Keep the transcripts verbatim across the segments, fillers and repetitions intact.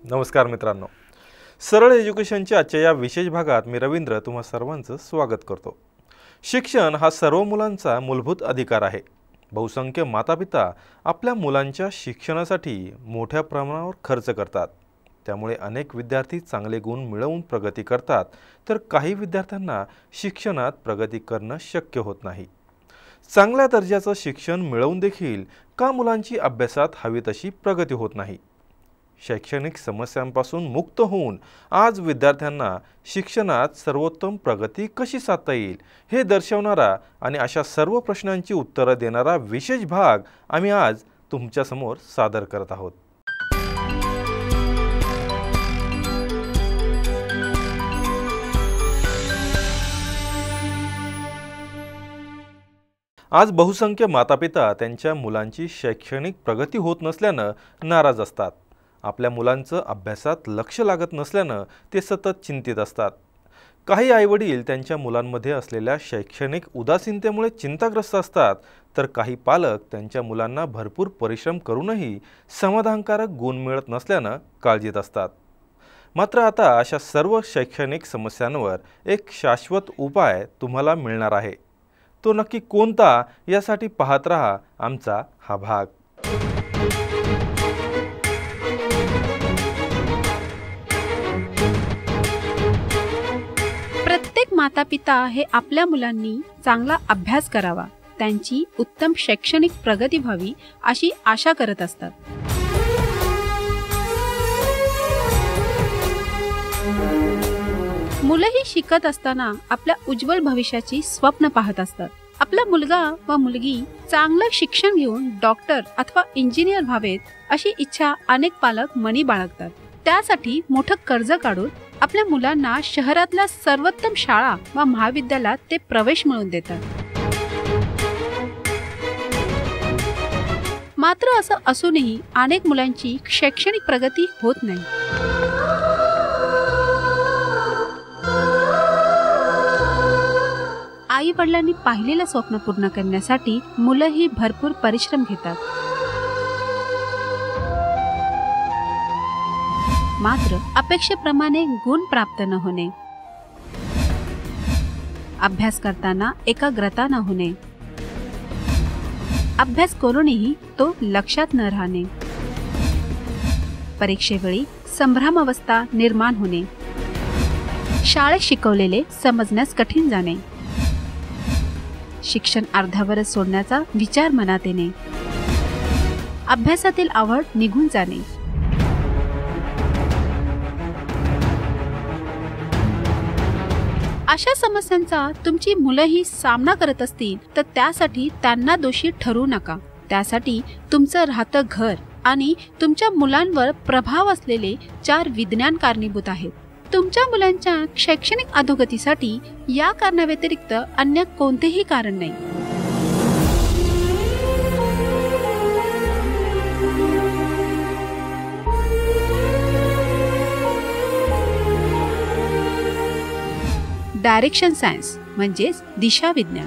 नमस्कार मित्रांनो, सरळ एज्युकेशनच्या आजच्या या विशेष भागात मी रवींद्र तुम्हा सर्वांचं स्वागत करतो। शिक्षण हा सर्व मुलांचा मूलभूत अधिकार आहे। बहुसंख्य मातापिता आपल्या मुलांच्या शिक्षणासाठी मोठ्या प्रमाणावर खर्च करतात। त्यामुळे अनेक विद्यार्थी चांगले गुण मिळवून प्रगती करतात, तर काही विद्यार्थ्यांना शिक्षणात प्रगती करणं शक्य होत नाही। चांगल्या दर्जाचं शिक्षण मिळवून देखील का मुलांची अभ्यासात हवी तशी प्रगती होत नाही? शैक्षणिक समस्यांपासून मुक्त होऊन आज विद्यार्थ्यांना शिक्षणात सर्वोत्तम प्रगती कशी साधता येईल हे दर्शवणारा आणि अशा सर्व प्रश्नांची उत्तरे देणारा विशेष भाग आम्ही आज तुमच्या समोर सादर करत आहोत। आज बहुसंख्य मातापिता त्यांच्या मुलांची शैक्षणिक प्रगती होत नसल्याने नाराज असतात। आपल्या मुलांचं अभ्यासात लक्ष लागत नसल्याने ते सतत चिंतित असतात। काही आईवडील त्यांच्या मुलांमध्ये असलेल्या शैक्षणिक उदासीनतेमुळे चिंताग्रस्त असतात, तर काही पालक त्यांच्या मुलांना भरपूर परिश्रम करूनही समाधानकारक गुण मिळत नसल्याने काळजीत असतात। मात्र आता अशा सर्व शैक्षणिक समस्यांवर एक शाश्वत उपाय तुम्हाला मिळणार आहे। तो नक्की कोणता यासाठी पाहत रहा आमचा हा भाग। प्रत्येक मातापिता हे आपल्या मुलांनी चांगला अभ्यास करावा, त्यांची उत्तम शैक्षणिक प्रगती व्हावी अशी आशा करत असतात। मुलंही शिकत असताना आपल्या उज्ज्वल भविष्याची स्वप्न पाहत असतात। आपला मुलगा व मुलगी चांगलं शिक्षण घेऊन डॉक्टर अथवा इंजिनियर व्हावेत अशी इच्छा अनेक पालक मनी बाळगतात। त्यासाठी मोठं कर्ज काढून आपल्या मुलांना शहरातल्या सर्वोत्तम शाळा व महाविद्यालयात ते प्रवेश मिळवून देतात। मात्र असं असूनही अनेक मुलांची शैक्षणिक प्रगती होत नाही। आई वडिलांनी पाहिलेलं स्वप्न पूर्ण करण्यासाठी मुलंही भरपूर परिश्रम घेतात। मात्र अपेक्षेप्रमाणे गुण प्राप्त न होणे, अभ्यास करताना एकाग्रता न होणे, अभ्यास करूनही तो लक्षात न राहणे, परीक्षेवेळी संभ्रमावस्था निर्माण होणे, शाळेत शिकवलेले समजण्यास कठीण जाणे, शिक्षण अर्ध्यावरच सोडण्याचा विचार मनात येणे, अभ्यासातील आवड निघून जाणे, अशा समस्यांचा तुमची मुलंही सामना करत असतील तर त्यासाठी त्यांना दोषी ठरवू नका। त्यासाठी तुमचं राहतं घर आणि तुमच्या मुलांवर प्रभाव असलेले चार विज्ञान कारणीभूत आहेत। तुमच्या मुलांच्या शैक्षणिक अधोगतीसाठी या कारणाव्यतिरिक्त अन्य कोणतेही कारण नाही। डायरेक्शन सायन्स म्हणजेच दिशा विज्ञान,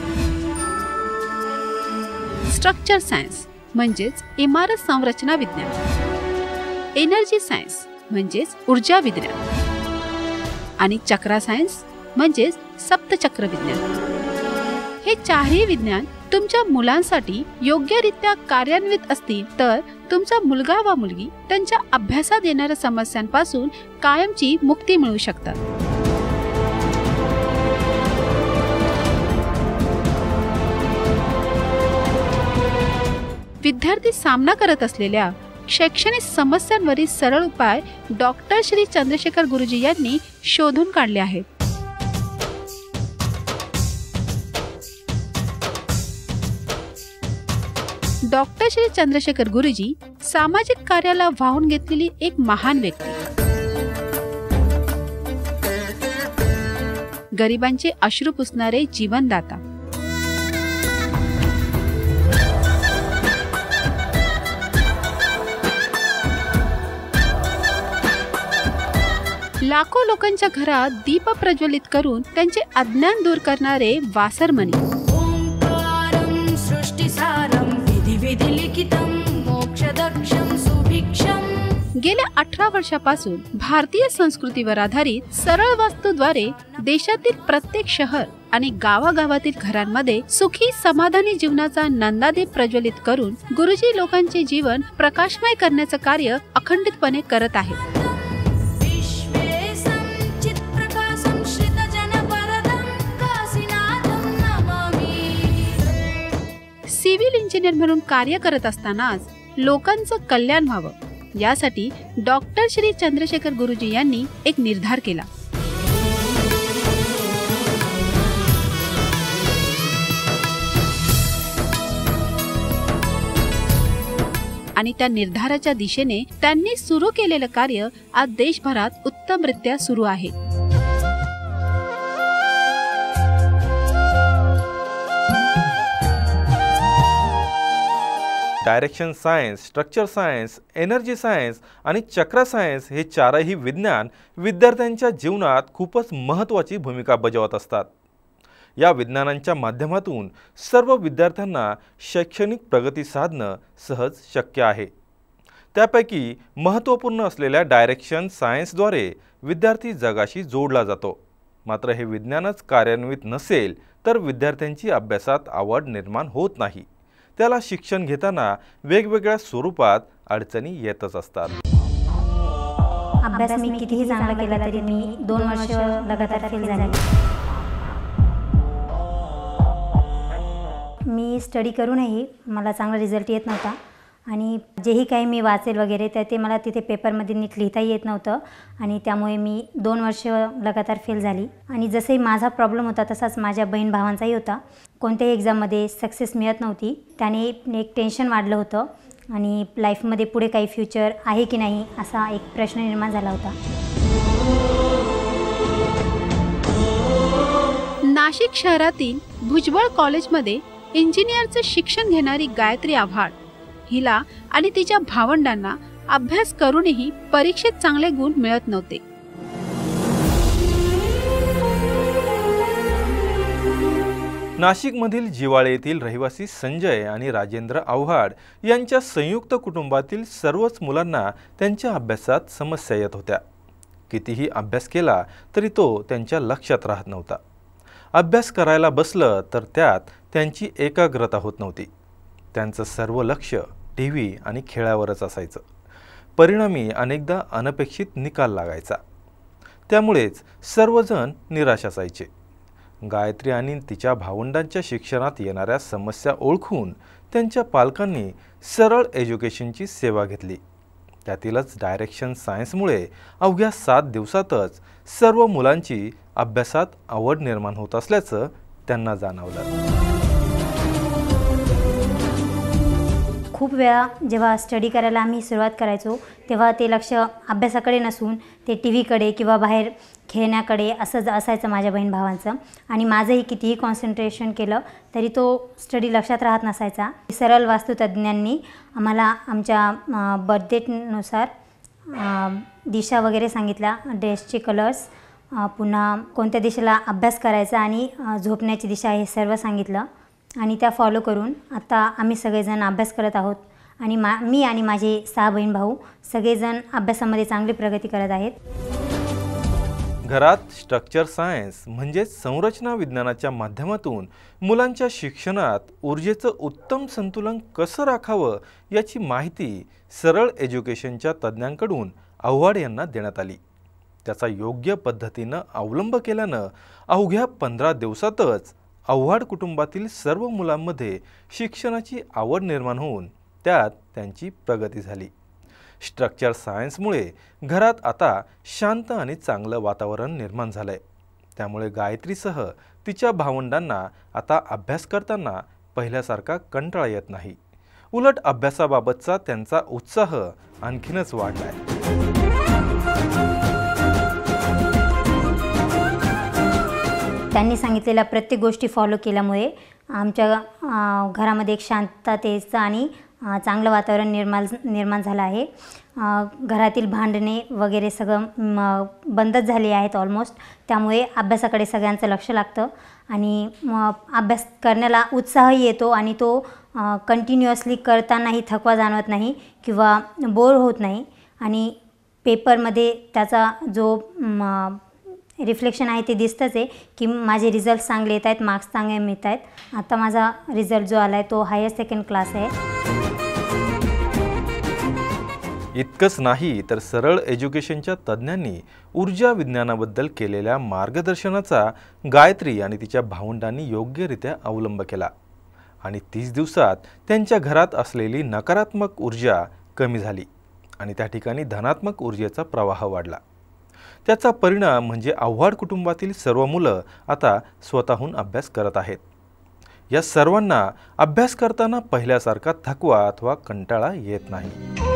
स्ट्रक्चर सायन्स म्हणजेच इमारत संरचना विज्ञान, एनर्जी सायन्स म्हणजेच ऊर्जा विज्ञान आणि चक्रा सायन्स म्हणजेच सप्तचक्र विज्ञान। हे चारही विज्ञान तुमच्या मुलांसाठी योग्यरित्या कार्यान्वित असतील तर तुमचा मुलगा व मुलगी त्यांच्या अभ्यासात येणाऱ्या समस्यांपासून कायमची मुक्ती मिळवू शकतात। विद्यार्थी सामना करत असलेल्या शैक्षणिक समस्यांवरील सरळ उपाय डॉक्टर श्री चंद्रशेखर गुरुजी यांनी शोधून काढले आहेत। डॉक्टर श्री चंद्रशेखर गुरुजी सामाजिक कार्याला वाहून घेतलेली एक महान व्यक्ती, गरिबांचे अश्रू पुसणारे जीवनदाता, लाखो लोकांच्या घरात दीप प्रज्वलित करून त्यांचे अज्ञान दूर करणारे वासरमणी, गेल्या अठरा वर्षापासून भारतीय संस्कृतीवर आधारित सरळ वास्तूद्वारे देशातील प्रत्येक शहर आणि गावागावातील घरांमध्ये सुखी समाधानी जीवनाचा नंदादीप प्रज्वलित करून गुरुजी लोकांचे जीवन प्रकाशमय करण्याचं कार्य अखंडितपणे करत आहेत. सिव्हिल इंजिनियर म्हणून कार्य करत असतानाच लोकांचं कल्याण व्हावं यासाठी डॉक्टर श्री चंद्रशेखर गुरुजी यांनी एक निर्धार केला. आणि त्या निर्धाराच्या दिशेने त्यांनी सुरू केलेलं कार्य आज देशभरात उत्तमरित्या सुरू आहे. Direction science, structure science, energy science आणि चक्रा सायन्स हे चारही विज्ञान विद्यार्थ्यांच्या जीवनात खूपच महत्त्वाची भूमिका बजावत असतात. या विज्ञानांच्या माध्यमातून सर्व विद्यार्थ्यांना शैक्षणिक प्रगती साधणं सहज शक्य आहे. त्यापैकी महत्त्वपूर्ण असलेल्या डायरेक्शन सायन्सद्वारे विद्यार्थी जगाशी जोडला जातो. मात्र हे विज्ञानच कार्यान्वित नसेल तर विद्यार्थ्यांची अभ्यासात आवड निर्माण होत नाही. त्याला शिक्षण घेताना वेगवेगळ्या स्वरूपात अडचणी येतच असतात. अभ्यास मी कितीही चांगला केला तरी मी दोन वर्ष लगातार फेल झाले. मी स्टडी करूनही मला चांगला रिझल्ट येत नव्हता आणि जेही काही मी वाचेल वगैरे तर ते मला तिथे पेपरमध्ये नीट लिहिताही येत नव्हतं आणि त्यामुळे मी दोन वर्ष लगातार फेल झाली. आणि जसंही माझा प्रॉब्लेम होता तसाच माझ्या बहीण भावांचाही होता. कोणत्याही एक्झाममध्ये सक्सेस मिळत नव्हती. त्याने एक टेन्शन वाढलं होतं आणि लाईफमध्ये पुढे काही फ्युचर आहे की नाही असा एक प्रश्न निर्माण झाला होता. नाशिक शहरातील भुजबळ कॉलेजमध्ये इंजिनिअरचं शिक्षण घेणारी गायत्री आव्हाड हिला आणि तिच्या भावंडांना अभ्यास करूनही परीक्षेत चांगले गुण मिळत नव्हते. नाशिकमधील जिवाळे येथील रहिवासी संजय आणि राजेंद्र आव्हाड यांच्या संयुक्त कुटुंबातील सर्वच मुलांना त्यांच्या अभ्यासात समस्या येत होत्या. कितीही अभ्यास केला तरी तो त्यांच्या लक्षात राहत नव्हता. अभ्यास करायला बसलं तर त्यात त्यांची एकाग्रता होत नव्हती. त्यांचं सर्व लक्ष टी व्ही आणि खेळावरच असायचं. परिणामी अनेकदा अनपेक्षित निकाल लागायचा. त्यामुळेच सर्वजण निराश असायचे. गायत्री आणि तिच्या भावंडांच्या शिक्षणात येणाऱ्या समस्या ओळखून त्यांच्या पालकांनी सरळ एज्युकेशनची सेवा घेतली. त्यातीलच डायरेक्शन सायन्समुळे अवघ्या सात दिवसातच सर्व मुलांची अभ्यासात आवड निर्माण होत असल्याचं त्यांना जाणवलं. खूप वेळा जेव्हा स्टडी करायला आम्ही सुरुवात करायचो तेव्हा ते लक्ष अभ्यासाकडे नसून ते टी व्हीकडे किंवा बाहेर खेळण्याकडे असं असायचं माझ्या बहीण भावांचं. आणि माझंही कितीही कॉन्सन्ट्रेशन केलं तरी तो स्टडी लक्षात राहत नसायचा. सरळ वास्तुतज्ञांनी आम्हाला आमच्या बर्थडेनुसार दिशा वगैरे सांगितल्या, ड्रेसचे कलर्स, पुन्हा कोणत्या दिशेला अभ्यास करायचा आणि झोपण्याची दिशा हे सर्व सांगितलं. आणि त्या फॉलो करून आता आम्ही सगळेजण अभ्यास करत आहोत. आणि मा मी आणि माझे सहा बहीण भाऊ सगळेजण अभ्यासामध्ये चांगली प्रगती करत आहेत. घरात स्ट्रक्चर सायन्स म्हणजेच संरचना विज्ञानाच्या माध्यमातून मुलांच्या शिक्षणात ऊर्जेचं उत्तम संतुलन कसं राखावं याची माहिती सरळ एज्युकेशनच्या तज्ज्ञांकडून आव्हाड यांना देण्यात आली. त्याचा योग्य पद्धतीनं अवलंब केल्यानं अवघ्या पंधरा दिवसातच आव्हाड कुटुंबातील सर्व मुलांमध्ये शिक्षणाची आवड निर्माण होऊन त्यात त्यांची प्रगती झाली. स्ट्रक्चर सायन्समुळे घरात आता शांत आणि चांगलं वातावरण निर्माण झालंय. त्यामुळे गायत्रीसह तिच्या भावंडांना आता अभ्यास करताना पहिल्यासारखा कंटाळा येत नाही. उलट अभ्यासाबाबतचा त्यांचा उत्साह आणखीनच वाढलाय. त्यांनी सांगितलेल्या प्रत्येक गोष्टी फॉलो केल्यामुळे आमच्या घरामध्ये एक शांततेचं आणि चांगलं वातावरण निर्माण निर्माण झालं आहे. घरातील भांडणे वगैरे सगळं बंदच झाले आहेत ऑलमोस्ट. त्यामुळे अभ्यासाकडे सगळ्यांचं लक्ष लागतं आणि अभ्यास करण्याला उत्साहही येतो आणि तो कंटिन्युअसली करतानाही थकवा जाणवत नाही किंवा बोर होत नाही. आणि पेपरमध्ये त्याचा जो रिफ्लेक्शन आहे ते दिसतंच आहे की माझे रिझल्ट चांगले येत आहेत, मार्क्स चांगले मिळत आहेत. आता माझा रिझल्ट जो आला आहे तो हायर सेकंड क्लास आहे. इतकंच नाही तर सरळ एज्युकेशनच्या तज्ज्ञांनी ऊर्जा विज्ञानाबद्दल केलेल्या मार्गदर्शनाचा गायत्री आणि तिच्या भावंडांनी योग्यरित्या अवलंब केला आणि तीस दिवसात त्यांच्या घरात असलेली नकारात्मक ऊर्जा कमी झाली आणि त्या ठिकाणी धनात्मक ऊर्जेचा प्रवाह वाढला. त्याचा परिणाम म्हणजे आव्हाड कुटुंबातील सर्व मुलं आता स्वतःहून अभ्यास करत आहेत. या सर्वांना अभ्यास करताना पहिल्यासारखा थकवा अथवा कंटाळा येत नाही.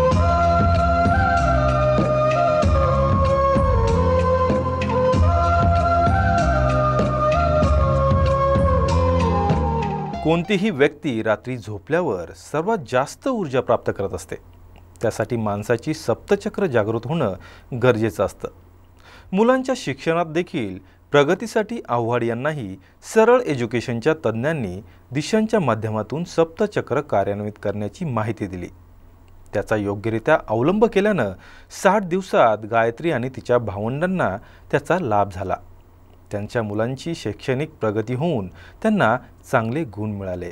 कोणतीही व्यक्ती रात्री झोपल्यावर सर्वात जास्त ऊर्जा प्राप्त करत असते. त्यासाठी माणसाची सप्तचक्र जागृत होणं गरजेचं असतं. मुलांच्या शिक्षणात देखील प्रगतीसाठी आव्हाड यांनाही सरळ एज्युकेशनच्या तज्ज्ञांनी दिशांच्या माध्यमातून सप्तचक्र कार्यान्वित करण्याची माहिती दिली. त्याचा योग्यरित्या अवलंब केल्यानं साठ दिवसात गायत्री आणि तिच्या भावंडांना त्याचा लाभ झाला. त्यांच्या मुलांची शैक्षणिक प्रगती होऊन त्यांना चांगले गुण मिळाले.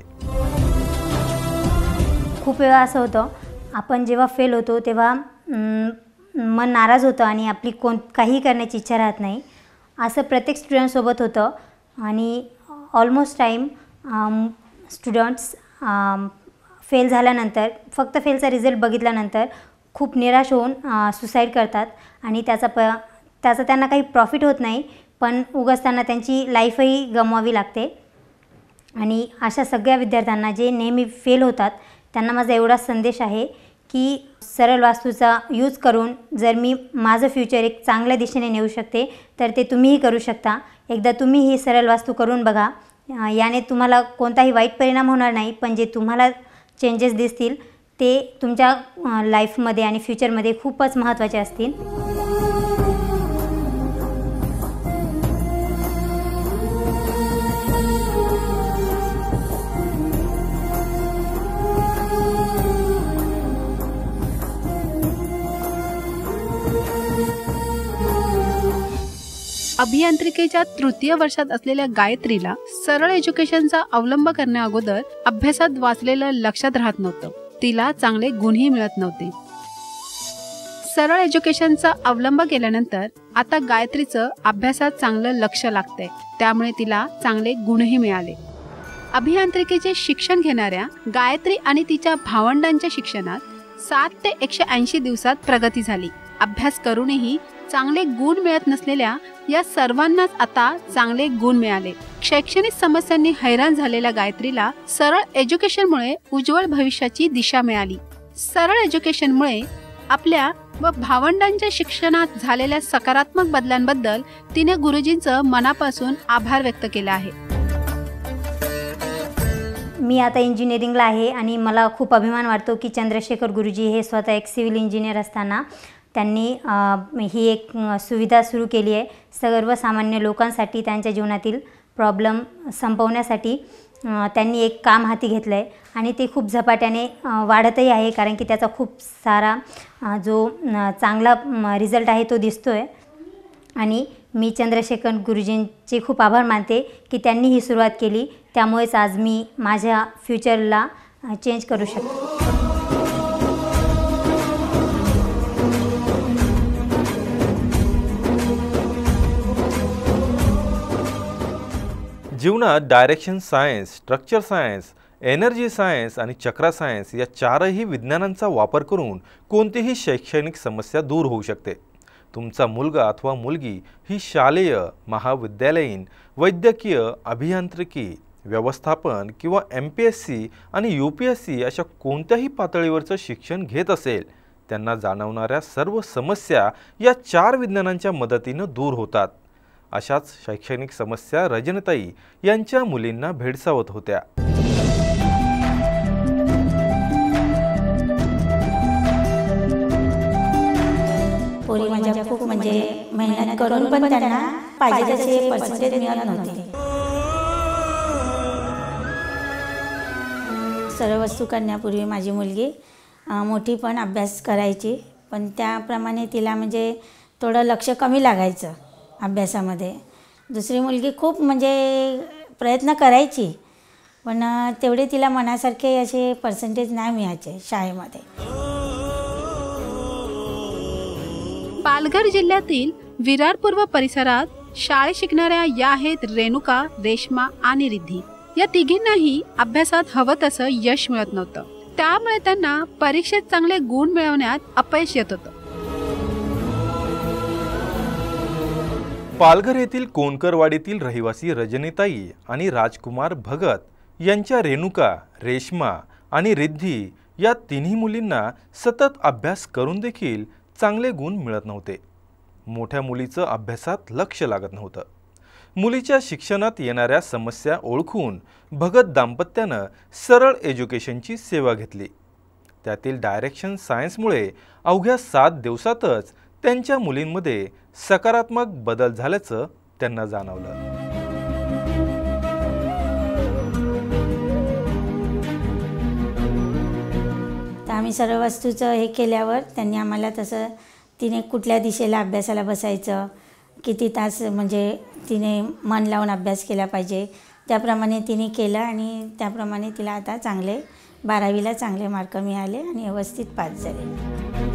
खूप वेळा असं होतं, आपण जेव्हा फेल होतो तेव्हा मन नाराज होतं आणि आपली कोण काही करण्याची इच्छा राहत नाही. असं प्रत्येक स्टुडंटसोबत होतं आणि ऑलमोस्ट टाईम स्टुडंट्स फेल झाल्यानंतर, फक्त फेलचा रिझल्ट बघितल्यानंतर खूप निराश होऊन सुसाईड करतात आणि त्याचा प त्याचा त्यांना काही प्रॉफिट होत नाही, पण उगाच त्यांना त्यांची लाईफही गमवावी लागते. आणि अशा सगळ्या विद्यार्थ्यांना जे नेहमी फेल होतात त्यांना माझा एवढा संदेश आहे की सरळ वास्तूचा यूज करून जर मी माझं फ्युचर एक चांगल्या दिशेने नेऊ शकते तर ते तुम्हीही करू शकता. एकदा तुम्ही ही सरळ वास्तू करून बघा. याने तुम्हाला कोणताही वाईट परिणाम होणार नाही, पण जे तुम्हाला चेंजेस दिसतील ते तुमच्या लाईफमध्ये आणि फ्युचरमध्ये खूपच महत्त्वाचे असतील. अभियांत्रिकेच्या तृतीय वर्षात असलेल्या गायत्रीला सरळ एज्युकेशनचा अवलंब करण्या अगोदर अभ्यासात वाचलेलं लक्षात राहत नव्हतं. तिला चांगले गुणही मिळत नव्हते. सरळ एज्युकेशनचा अवलंब केल्यानंतर आता गायत्रीचं अभ्यासात चांगलं लक्ष लागतंय, त्यामुळे तिला चांगले गुणही मिळाले. अभियांत्रिकेचे शिक्षण घेणाऱ्या गायत्री आणि तिच्या भावंडांच्या शिक्षणात सात ते एकशे ऐंशी दिवसात प्रगती झाली. अभ्यास करूनही चांगले गुण मिळत नसलेल्या या सर्वांनाच आता चांगले गुण मिळाले. शैक्षणिक समस्यांनी हैराण झालेल्या गायत्रीला सरळ एज्युकेशनमुळे उज्ज्वल भविष्याची दिशा मिळाली. सरळ एज्युकेशनमुळे आपल्या व भावंडांच्या शिक्षणात झालेल्या सकारात्मक बदलांबद्दल तिने गुरुजींचं मनापासून आभार व्यक्त केला आहे. मी आता इंजिनिअरिंगला आहे आणि मला खूप अभिमान वाटतो की चंद्रशेखर गुरुजी हे स्वतः एक सिव्हिल इंजिनियर असताना त्यांनी ही एक सुविधा सुरू केली आहे. सर्वसामान्य लोकांसाठी त्यांच्या जीवनातील प्रॉब्लेम संपवण्यासाठी त्यांनी एक काम हाती घेतलं आहे आणि ते खूप झपाट्याने वाढतही आहे, कारण की त्याचा खूप सारा जो चांगला रिझल्ट आहे तो दिसतो आहे. आणि मी चंद्रशेखर गुरुजींचे खूप आभार मानते की त्यांनी ही सुरुवात केली. त्यामुळेच आज मी माझ्या फ्युचरला चेंज करू शकते. जीवनात direction science, structure science, energy science आणि चक्रा सायन्स या चारही विज्ञानांचा वापर करून कोणतीही शैक्षणिक समस्या दूर होऊ शकते. तुमचा मुलगा अथवा मुलगी ही शालेय, महाविद्यालयीन, वैद्यकीय, अभियांत्रिकी, व्यवस्थापन किंवा एम पी एस सी आणि यू पी एस सी अशा कोणत्याही पातळीवरचं शिक्षण घेत असेल, त्यांना जाणवणाऱ्या सर्व समस्या या चार विज्ञानांच्या मदतीनं दूर होतात. अशाच शैक्षणिक समस्या रजनीताई यांच्या मुलींना भेडसावत होत्या. पोरी माझ्या खूप म्हणजे मेहनत करून पण त्यांना पाहिजे तसे पर्सेंटेज मिळत नव्हते. सरळ वस्तू करण्यापूर्वी माझी मुलगी मोठी पण अभ्यास करायची, पण त्याप्रमाणे तिला म्हणजे थोडं लक्ष कमी लागायचं अभ्यासामध्ये. दुसरी मुलगी खूप म्हणजे प्रयत्न करायची, पण तेवढे तिला मनासारखे असे पर्सेंटेज नाही मिळायचे शाळेमध्ये. पालघर जिल्ह्यातील विरार पूर्व परिसरात शाळेत शिकणाऱ्या या आहेत रेणुका, रेश्मा आणि रिद्धी. या तिघींनाही अभ्यासात हवं तसं यश मिळत नव्हतं. त्यामुळे त्यांना परीक्षेत चांगले गुण मिळवण्यात अपयश येत होतं. पालघर येथील कोणकरवाडीतील रहिवासी रजनीताई आणि राजकुमार भगत यांच्या रेणुका, रेश्मा आणि रिद्धी या तिन्ही मुलींना सतत अभ्यास करून देखील चांगले गुण मिळत नव्हते. मोठ्या मुलीचं अभ्यासात लक्ष लागत नव्हतं. मुलीच्या शिक्षणात येणाऱ्या समस्या ओळखून भगत दाम्पत्यानं सरळ एज्युकेशनची सेवा घेतली. त्यातील डायरेक्शन सायन्समुळे अवघ्या सात दिवसातच त्यांच्या मुलींमध्ये सकारात्मक बदल झाल्याचं त्यांना जाणवलं. तर आम्ही सर्व वस्तूचं हे केल्यावर त्यांनी आम्हाला तसं तिने कुठल्या दिशेला अभ्यासाला बसायचं, किती तास म्हणजे तिने मन लावून अभ्यास केला पाहिजे, त्याप्रमाणे तिने केलं आणि त्याप्रमाणे तिला आता चांगले बारावीला चांगले मार्क मिळाले आणि व्यवस्थित पास झाले.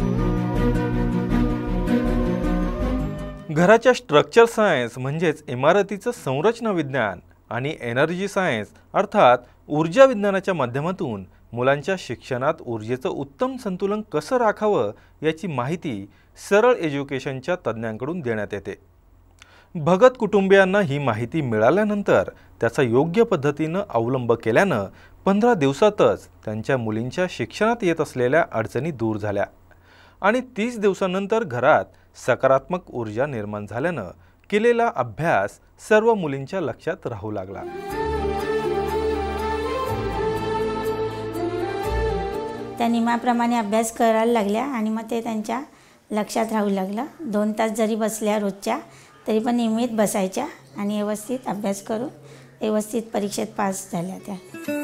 घराच्या स्ट्रक्चर सायन्स म्हणजेच इमारतीचं संरचना विज्ञान आणि एनर्जी सायन्स अर्थात ऊर्जा विज्ञानाच्या माध्यमातून मुलांच्या शिक्षणात ऊर्जेचं उत्तम संतुलन कसं राखावं याची माहिती सरळ एज्युकेशनच्या तज्ज्ञांकडून देण्यात येते. भगत कुटुंबियांना ही माहिती मिळाल्यानंतर त्याचा योग्य पद्धतीनं अवलंब केल्यानं पंधरा दिवसातच त्यांच्या मुलींच्या शिक्षणात येत असलेल्या अडचणी दूर झाल्या आणि तीस दिवसानंतर घरात सकारात्मक ऊर्जा निर्माण झाल्यानं केलेला अभ्यास सर्व मुलींच्या लक्षात राहू लागला. त्या नियमाप्रमाणे अभ्यास करायला लागल्या आणि मग ते त्यांच्या लक्षात राहू लागलं. दोन तास जरी बसल्या रोजच्या तरी पण नियमित बसायच्या आणि व्यवस्थित अभ्यास करून व्यवस्थित परीक्षेत पास झाल्या त्या.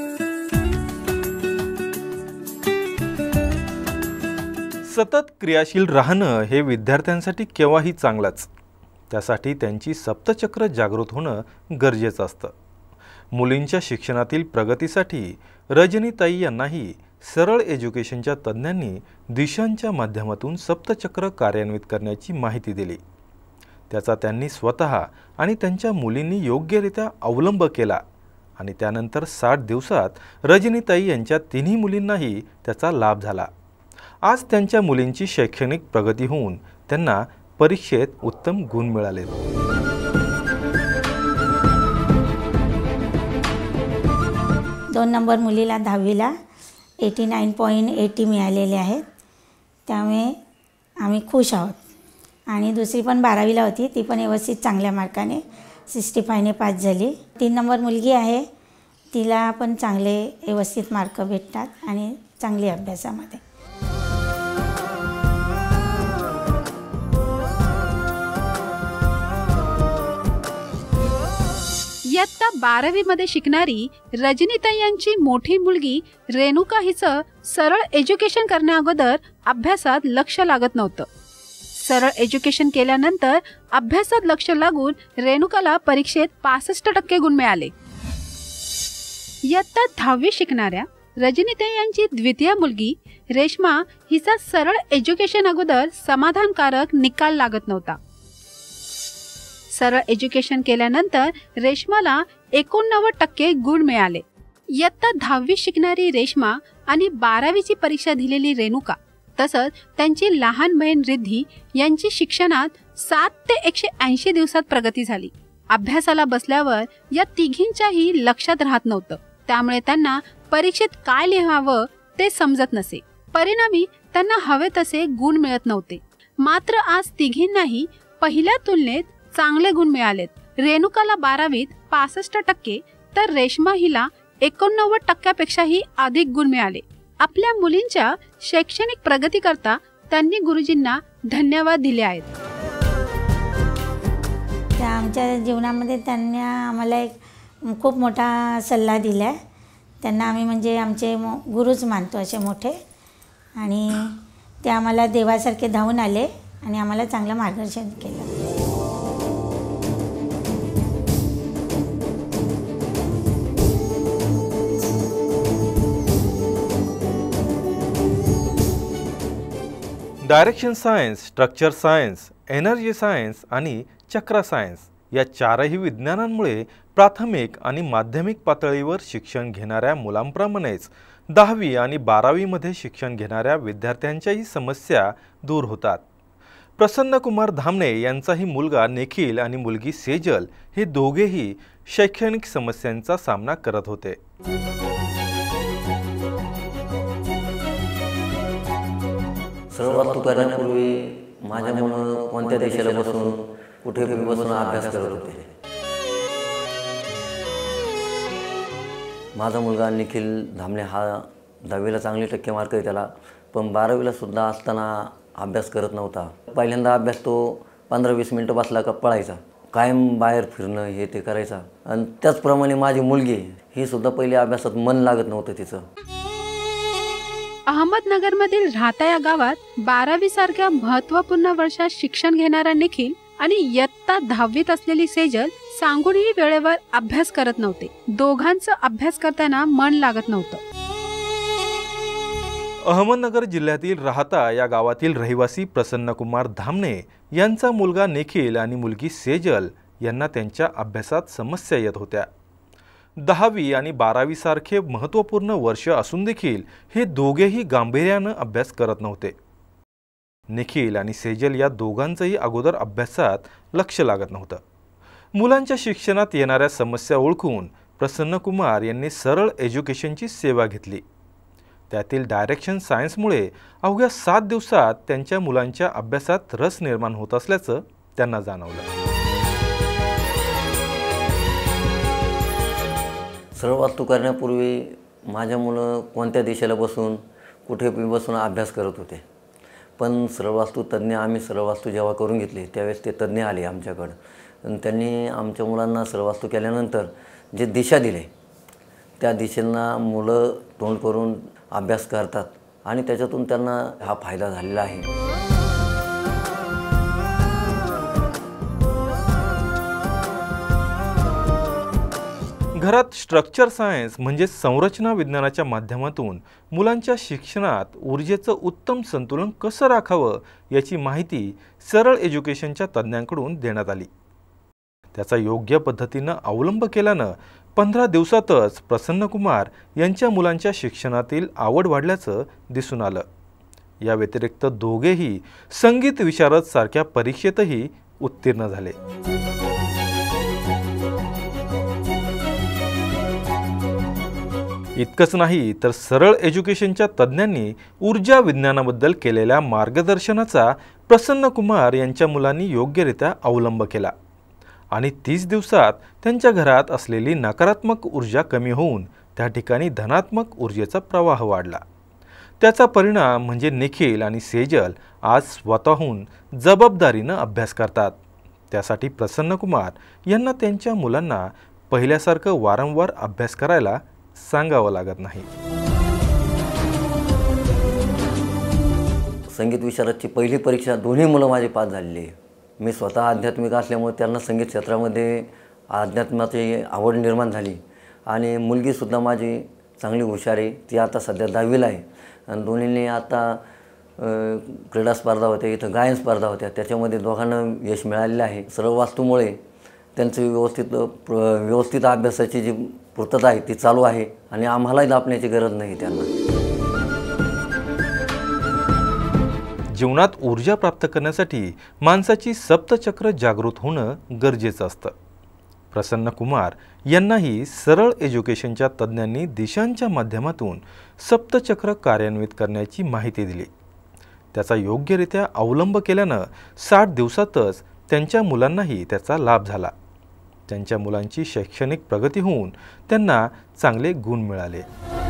सतत क्रियाशील राहणं हे विद्यार्थ्यांसाठी केव्हाही चांगलंच. त्यासाठी त्यांची सप्तचक्र जागृत होणं गरजेचं असतं. मुलींच्या शिक्षणातील प्रगतीसाठी रजनीताई यांनाही सरळ एज्युकेशनच्या तज्ज्ञांनी दिशांच्या माध्यमातून सप्तचक्र कार्यान्वित करण्याची माहिती दिली. त्याचा त्यांनी स्वतः आणि त्यांच्या मुलींनी योग्यरित्या अवलंब केला आणि त्यानंतर साठ दिवसात रजनीताई यांच्या तिन्ही मुलींनाही त्याचा लाभ झाला. आज त्यांच्या मुलींची शैक्षणिक प्रगती होऊन त्यांना परीक्षेत उत्तम गुण मिळाले. दोन नंबर मुलीला दहावीला एटी नाईन पॉईंट एटी मिळालेले आहेत, त्यामुळे आम्ही खुश आहोत. आणि दुसरी पण बारावीला होती, ती पण व्यवस्थित चांगल्या मार्काने सिक्स्टी फायने पास झाली. तीन नंबर मुलगी आहे, तिला पण चांगले व्यवस्थित मार्क भेटतात आणि चांगली अभ्यासामध्ये. इयत्ता बारावी मध्ये शिकणारी रजनीताई यांची मोठी मुलगी रेणुका हिचं सरळ एज्युकेशन करण्याअगोदर अभ्यासात लक्ष लागत नव्हतं. सरळ एज्युकेशन केल्यानंतर अभ्यासात लक्ष लागून रेणुकाला परीक्षेत पासष्ट टक्के गुण मिळाले. इयत्ता दहावी शिकणाऱ्या रजनीताई यांची द्वितीय मुलगी रेश्मा हिचा सरळ एज्युकेशन अगोदर समाधानकारक निकाल लागत नव्हता. सरळ एज्युकेशन केल्यानंतर रेश्माला एकोणनव्वद टक्के गुण मिळाले. इयत्ता दहावी शिकणारी रेश्मा आणि बारावीची परीक्षा दिलेली रेणुका तसंच त्यांची लहान बहीण रिद्धी यांची शिक्षणात सात ते एकशे ऐंशी दिवसात प्रगती झाली. अभ्यासाला बसल्यावर या तिघींच्याही लक्षात राहत नव्हतं, त्यामुळे त्यांना परीक्षेत काय लिहावं ते समजत नसे. परिणामी त्यांना हवे तसे गुण मिळत नव्हते. मात्र आज तिघींनाही पहिल्या तुलनेत चांगले गुण मिळालेत. रेणुकाला बारावीत पासष्ट टक्के तर रेश्मा हिला एकोणनव्वद टक्क्यापेक्षाही अधिक गुण मिळाले. आपल्या मुलींच्या शैक्षणिक प्रगती करता त्यांनी गुरुजींना धन्यवाद दिले आहेत. त्या आमच्या जीवनामध्ये त्यांनी आम्हाला एक खूप मोठा सल्ला दिला आहे. त्यांना आम्ही म्हणजे आमचे मो गुरुच मानतो असे मोठे. आणि ते आम्हाला देवासारखे धावून आले आणि आम्हाला चांगलं मार्गदर्शन केलं. Direction science, structure science, energy science आणि चक्रा सायन्स या चारही विज्ञानांमुळे प्राथमिक आणि माध्यमिक पातळीवर शिक्षण घेणाऱ्या मुलांप्रमाणेच दहावी आणि बारावीमध्ये शिक्षण घेणाऱ्या विद्यार्थ्यांच्याही समस्या दूर होतात. प्रसन्न कुमार धामणे यांचाही मुलगा निखिल आणि मुलगी सेजल हे दोघेही शैक्षणिक समस्यांचा सामना करत होते. सरळ वास्तू करण्यापूर्वी माझ्या मुलं कोणत्या देशाला बसून कुठे बसून अभ्यास करत होते. माझा मुलगा निखिल धामणे हा दहावीला चांगले टक्के मार्क आहे त्याला, पण बारावीला सुद्धा असताना अभ्यास करत नव्हता. पहिल्यांदा अभ्यास तो पंधरा वीस मिनटं बसला का पळायचा, कायम बाहेर फिरणं हे ते करायचा. आणि त्याचप्रमाणे माझी मुलगी ही सुद्धा पहिले अभ्यासात मन लागत नव्हतं तिचं. अहमदनगरमधील राहता या गावात बारावी सारख्या महत्त्वपूर्ण वर्षात शिक्षण घेणारा निखिल आणि इयत्ता दहावीत असलेली सेजल सांगूनही वेळेवर अभ्यास करत नव्हते. दोघांचं अभ्यास करताना मन लागत नव्हतं. अहमदनगर जिल्ह्यातील राहता या गावातील रहिवासी प्रसन्न कुमार धामणे यांचा मुलगा निखिल आणि मुलगी सेजल यांना त्यांच्या अभ्यासात समस्या येत होत्या. दहावी आणि बारावी सारखे महत्त्वपूर्ण वर्ष असून देखील हे दोघेही गांभीर्यानं अभ्यास करत नव्हते. निखिल आणि सेजल या दोघांचंही अगोदर अभ्यासात लक्ष लागत नव्हतं. मुलांच्या शिक्षणात येणाऱ्या समस्या ओळखून प्रसन्न कुमार यांनी सरळ एज्युकेशनची सेवा घेतली. त्यातील डायरेक्शन सायन्समुळे अवघ्या सात दिवसात त्यांच्या मुलांच्या अभ्यासात रस निर्माण होत असल्याचं त्यांना जाणवलं. सरळ वास्तू करण्यापूर्वी माझ्या मुलं कोणत्या देशाला बसून कुठे बसून अभ्यास करत होते. पण सरळ वास्तू तज्ज्ञ आम्ही सरळ वास्तू जेव्हा करून घेतली त्यावेळेस ते तज्ज्ञ आले आमच्याकडं. आणि त्यांनी आमच्या मुलांना सरळ वास्तू केल्यानंतर जे दिशा दिले त्या दिशेंना मुलं तोंड करून अभ्यास करतात आणि त्याच्यातून त्यांना हा फायदा झालेला आहे. घरात स्ट्रक्चर सायन्स म्हणजे संरचना विज्ञानाच्या माध्यमातून मुलांच्या शिक्षणात ऊर्जेचं उत्तम संतुलन कसं राखावं याची माहिती सरळ एज्युकेशनच्या तज्ज्ञांकडून देण्यात आली. त्याचा योग्य पद्धतीनं अवलंब केल्यानं पंधरा दिवसातच प्रसन्न कुमार यांच्या मुलांच्या शिक्षणातील आवड वाढल्याचं दिसून आलं. या व्यतिरिक्त दोघेही संगीत विशारद सारख्या परीक्षेतही उत्तीर्ण झाले. इतकंच नाही तर सरळ एज्युकेशनच्या तज्ज्ञांनी ऊर्जा विज्ञानाबद्दल केलेल्या मार्गदर्शनाचा प्रसन्न कुमार यांच्या मुलांनी योग्यरित्या अवलंब केला आणि तीस दिवसात त्यांच्या घरात असलेली नकारात्मक ऊर्जा कमी होऊन त्या ठिकाणी धनात्मक ऊर्जेचा प्रवाह वाढला. त्याचा परिणाम म्हणजे निखिल आणि सेजल आज स्वतःहून जबाबदारीनं अभ्यास करतात. त्यासाठी प्रसन्न कुमार यांना त्यांच्या मुलांना पहिल्यासारखं वारंवार अभ्यास करायला सांगावं लागत नाही. संगीत विशारदची पहिली परीक्षा दोन्ही मुलं माझी पास झालेली आहे. मी स्वतः आध्यात्मिक असल्यामुळे त्यांना संगीत क्षेत्रामध्ये अध्यात्माची आवड निर्माण झाली आणि मुलगीसुद्धा माझी चांगली हुशार आहे. ती आता सध्या दहावीला आहे आणि दोन्हींनी आता क्रीडा स्पर्धा होत्या, इथं गायन स्पर्धा होत्या, त्याच्यामध्ये दोघांना यश मिळालेलं आहे. सरळ वास्तूमुळे त्यांचं व्यवस्थित व्यवस्थित अभ्यासाची जी पूर्तता आहे ती चालू आहे आणि आम्हालाही दापण्याची गरज नाही त्यांना. जीवनात ऊर्जा प्राप्त करण्यासाठी माणसाची सप्तचक्र जागृत होणं गरजेचं असतं. प्रसन्न कुमार यांनाही सरळ एज्युकेशनच्या तज्ज्ञांनी दिशांच्या माध्यमातून सप्तचक्र कार्यान्वित करण्याची माहिती दिली. त्याचा योग्यरित्या अवलंब केल्यानं साठ दिवसातच त्यांच्या मुलांनाही त्याचा लाभ झाला. त्यांच्या मुलांची शैक्षणिक प्रगती होऊन त्यांना चांगले गुण मिळाले.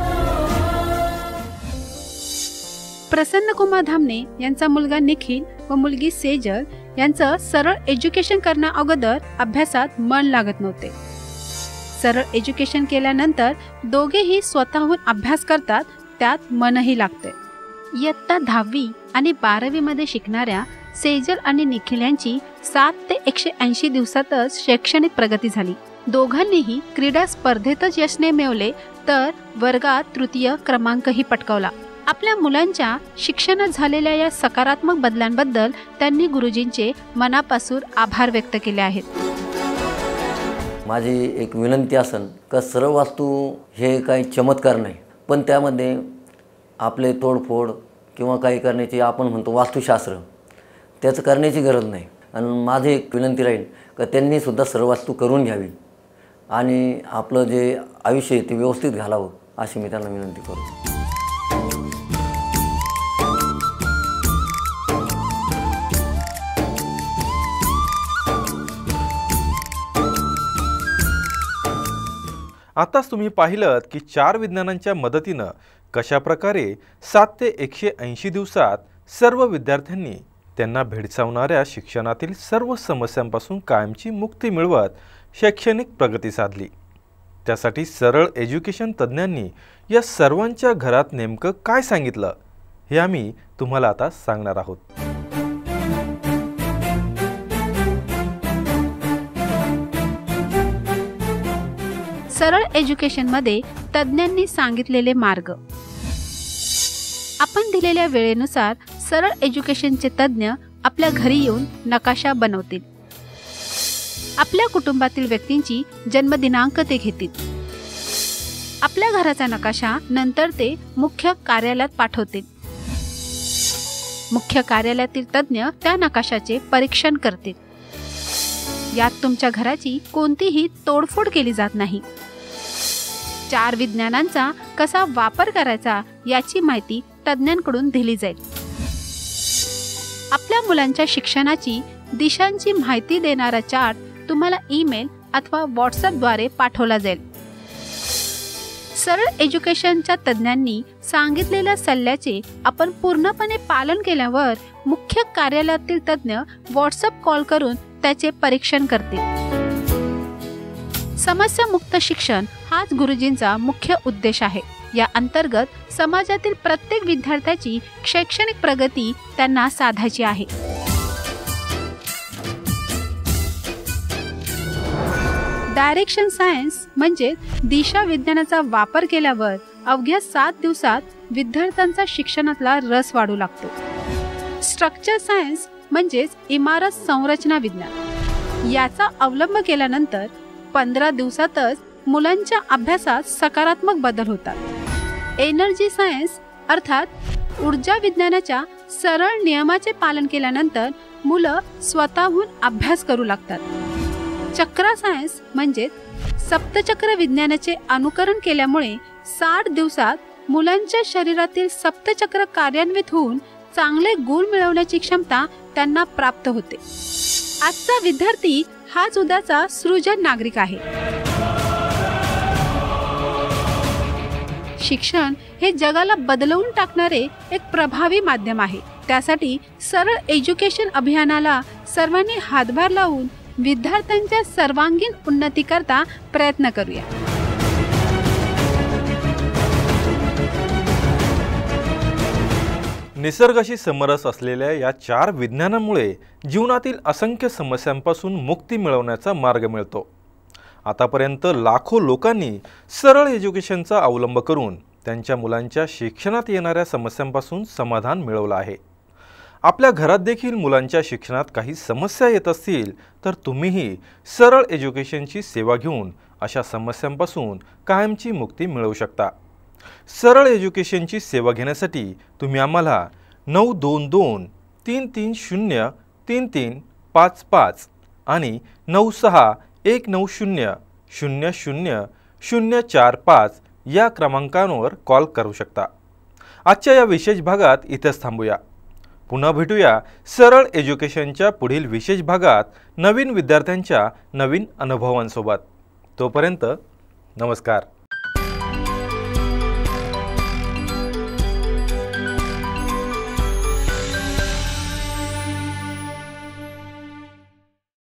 प्रसन्न कुमार धामणे यांचा मुलगा निखिल व मुलगी सेजल यांचं सरळ एज्युकेशन करण्या अगोदर अभ्यासात मन लागत नव्हते. सरळ एज्युकेशन केल्यानंतर दोघेही स्वतःहून अभ्यास करतात, त्यात मनही लागते. इयत्ता दहावी आणि बारावी मध्ये शिकणाऱ्या सेजल आणि निखिल यांची सात ते एकशे ऐंशी दिवसातच शैक्षणिक प्रगती झाली. दोघांनीही क्रीडा स्पर्धेतच यश मिळवले तर वर्गात तृतीय क्रमांकही पटकावला. आपल्या मुलांच्या शिक्षणात झालेल्या या सकारात्मक बदलांबद्दल त्यांनी गुरुजींचे मनापासून आभार व्यक्त केले आहेत. माझी एक विनंती असन का सरळ वास्तू हे काही चमत्कार नाही, पण त्यामध्ये आपले तोडफोड किंवा काही करण्याची आपण म्हणतो वास्तुशास्त्र, त्याचं करण्याची गरज नाही. आणि माझी एक विनंती राहील का त्यांनी सुद्धा सरळ वास्तू करून घ्यावी आणि आपलं जे आयुष्य आहे ते व्यवस्थित घालावं अशी मी त्यांना विनंती करतो. आताच तुम्ही पाहिलं की चार विज्ञानांच्या मदतीनं कशा प्रकारे सात ते एकशे ऐंशी दिवसात सर्व विद्यार्थ्यांनी त्यांना भेडसावणाऱ्या शिक्षणातील सर्व समस्यांपासून कायमची मुक्ती मिळवत शैक्षणिक प्रगती साधली. त्यासाठी सरळ एज्युकेशन तज्ज्ञांनी या सर्वांच्या घरात नेमकं काय सांगितलं हे आम्ही तुम्हाला आता सांगणार आहोत. सरळ एज्युकेशनमध्ये तज्ज्ञांनी सांगितलेले मार्ग. आपण दिलेल्या वेळेनुसार सरळ एज्युकेशनचे तज्ज्ञ आपल्या घरी येऊन नकाशा बनवतील. आपल्या कुटुंबातील व्यक्तींची जन्मदिनांक ते घेतील. आपल्या घराचा नकाशा नंतर ते मुख्य कार्यालयात पाठवतील. मुख्य कार्यालयातील तज्ज्ञ त्या नकाशाचे परीक्षण करतील. यात तुमच्या घराची कोणतीही तोडफोड केली जात नाही. चार विज्ञानांचा कसा वापर करायचा याची माहिती तज्ज्ञांकडून दिली जाईल. आपल्या मुलांच्या शिक्षणाची दिशांची माहिती देणारा चार्ट तुम्हाला ईमेल अथवा व्हॉट्सअपद्वारे पाठवला जाईल. सरळ एज्युकेशनच्या तज्ज्ञांनी सांगितलेल्या सल्ल्याचे आपण पूर्णपणे पालन केल्यावर मुख्य कार्यालयातील तज्ज्ञ व्हॉट्सअप कॉल करून त्याचे परीक्षण करतील. समस्यामुक्त शिक्षण हाच गुरुजींचा मुख्य उद्देश आहे. या अंतर्गत समाजातील प्रत्येक विद्यार्थ्याची शैक्षणिक प्रगती त्यांना साधायची आहे. डायरेक्शन सायन्स म्हणजे दिशा विज्ञानाचा वापर केल्यावर अवघ्या सात दिवसात विद्यार्थ्यांचा शिक्षणातला रस वाढू लागतो. स्ट्रक्चर सायन्स म्हणजेच इमारत संरचना विज्ञान याचा अवलंब केल्यानंतर पंधरा दिवसातच मुलांच्या अभ्यासात सकारात्मक बदल होतात. एनर्जी सायन्स अर्थात ऊर्जा विज्ञानाच्या सरळ नियमाचे पालन केल्यानंतर मुलं स्वतःहून अभ्यास करू लागतात. चक्रा सायन्स म्हणजे सप्तचक्र विज्ञानाचे अनुकरण केल्यामुळे साठ दिवसात मुलांच्या शरीरातील सप्तचक्र कार्यान्वित होऊन चांगले गुण मिळवण्याची क्षमता त्यांना प्राप्त होते. आजचा विद्यार्थी हाच उद्याचा सृजन नागरिक आहे. शिक्षण हे जगाला बदलवून टाकणारे एक प्रभावी माध्यम आहे. त्यासाठी सरळ एज्युकेशन अभियानाला सर्वांनी हातभार लावून विद्यार्थ्यांच्या सर्वांगीण उन्नतीकरता प्रयत्न करूया. निसर्गाशी समरस असलेल्या या चार विज्ञानांमुळे जीवनातील असंख्य समस्यांपासून मुक्ती मिळवण्याचा मार्ग मिळतो. आतापर्यंत लाखो लोकांनी सरळ एज्युकेशनचा अवलंब करून त्यांच्या मुलांच्या शिक्षणात येणाऱ्या समस्यांपासून समाधान मिळवलं आहे. आपल्या घरात देखील मुलांच्या शिक्षणात काही समस्या येत असतील तर तुम्हीही सरळ एज्युकेशनची सेवा घेऊन अशा समस्यांपासून कायमची मुक्ती मिळवू शकता. सरळ एज्युकेशनची सेवा घेण्यासाठी तुम्ही आम्हाला नऊ दोन दोन तीन तीन शून्य तीन तीन पाच पाच आणि नऊ सहा एक नऊ शून्य शून्य शून्य शून्य चार पाच या क्रमांकांवर कॉल करू शकता. आजच्या या विशेष भागात इथेच थांबूया. पुन्हा भेटूया सरळ एज्युकेशनच्या पुढील विशेष भागात नवीन विद्यार्थ्यांच्या नवीन अनुभवांसोबत. तोपर्यंत नमस्कार.